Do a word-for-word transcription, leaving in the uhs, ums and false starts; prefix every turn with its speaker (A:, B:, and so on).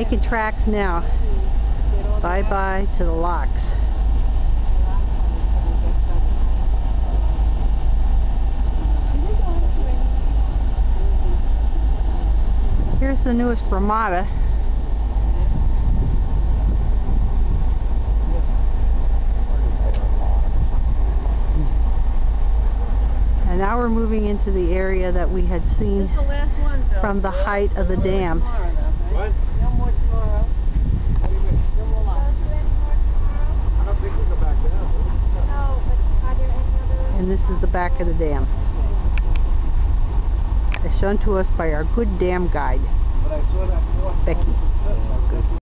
A: making tracks now. Bye-bye to the locks. Here's the newest Ramada. And now we're moving into the area that we had seen from the height of the dam.
B: What? No more tomorrow. What do you mean? No more locks. Don't do any more tomorrow? I don't think we go back down. No, but are there any other...
A: And this is the back of the dam, as shown to us by our good dam guide,
B: But I saw that
A: Becky.